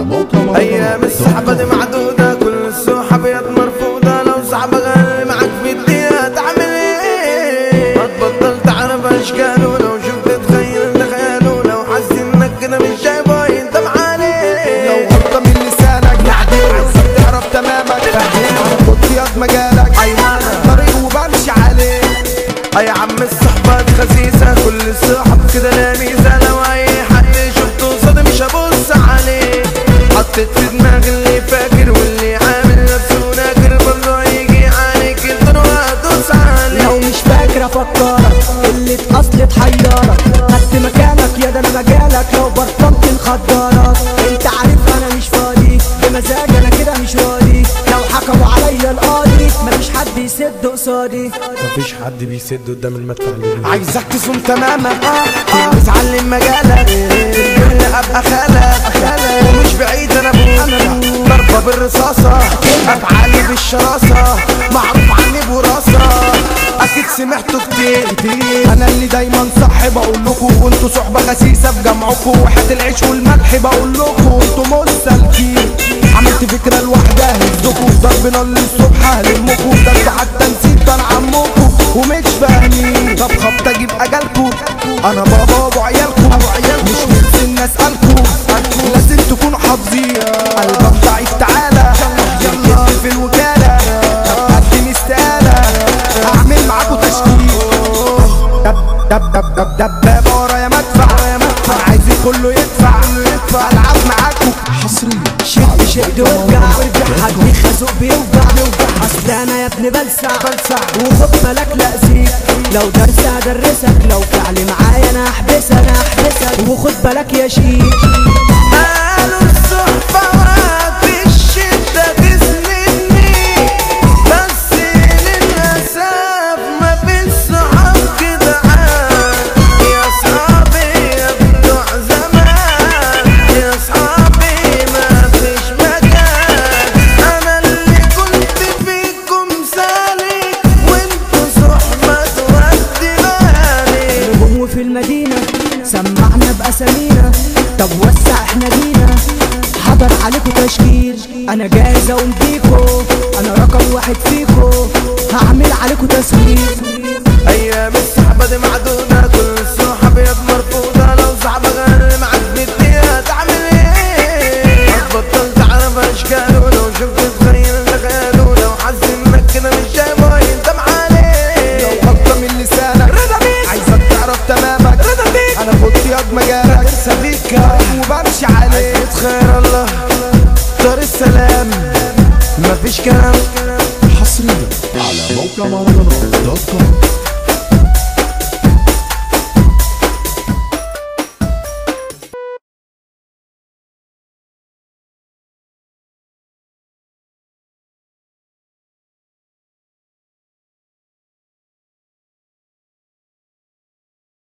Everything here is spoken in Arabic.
ايام السحبة دي معدودة، كل السحب يد مرفوضة. لو صاحبك غالي معاك في الدنيا تعمل ايه؟ هتبطل تعرف اشكاله، لو شفت تخيل تخيله، لو حاسس انك كده مش شايفه انت معالي. لو غلطة من لسانك نعدله، عايزك تعرف تمامك فهمك، خد ياض مجالك طريق وبمشي عليه. يا عم الصحبة دي خسيسة، كل الصحاب كده لا ميزة. لو اي حد شفته قصادي مش هبص عليه. حطيت في دماغي اللي فاكر واللي عامل نفسه ناكر، برضه هيجي عليك الدور وهدوس عليه. لو مش فاكر افكرك، قلة اصل تحيرك، خدت مكانك يا ده انا مجالك. لو بطلت نخدرك انت عارف انا مش فاضي، بمزاج انا كده مش راضي. لو حكموا عليا القاضي مفيش حد يسد قصادي. مفيش حد بيسد قدام المدفع اللي عايزك تصوم تمامك تلبس علم مجالك، الدنيا ابقى خالك ومش بعيد انا ابوك. ضربة بالرصاصة افعالي بالشراسة، معروف عني براسة اكيد سمعتوا كتير. انا اللي دايما صح بقولكوا، وانتوا صحبة خسيسة بجمعكوا. وحياة العيش والملح بقولكوا انتوا مسالكين. عملت فكرة لوحدها هزكوا، ضرب نار للصبح هلمكوا. ده انتوا حتى نسيت انا عمكوا ومش فاهمين. طب خبطة اجيب اجالكوا، انا بابا ابو عيالكوا. مش نفسي الناس اسألكوا، لازم تكونوا حافظين. قلبك ضعيف تعالى يلا في الوكالة، قدم استقالة اعمل معاكوا تشكيل. دبابة ورايا مدفع، عايز كله يدفع. العب معاكوا حصريا. شد وارجع حد خازوق بيوجع. اصل انا يا ابني بلسع وخد بالك لأذيك. لو درس هدرسك، لو فعل معايا انا هحبسك وخد بالك يا شيخ. قالوا الصحبة وقت الشدة تسندني، بس للأسف ما فيش صحاب جدعان. يا صحابي يا بتوع زمان، يا صحابي ما فيش مكان. أنا اللي كنت فيكم سالك، وانتوا صحبة تودي بالي. نجوم في المدينة سمعنا بأسامينا، طب وسع احنا جينا. حضر عليكوا تشكيل، انا جاهز اقوم بيكو. انا رقم واحد فيكو، هعمل عليكوا تسهيل. ايام السحبة دي معدودة، كل الصحاب يد مرفوضة. لو صاحبك غالي معاك في الدنيا تعمل ايه؟ هتبطل تعرف اشكاله، لو شفت تخيل تخيله، لو حاسس انك كده مش شايفه انت معالي. لو غلطة من لسانك عايزك تعرف تمامك. انا خد ياض مجالك سبيكة وبمشي عليه. خير الله دار السلام، مفيش كلام.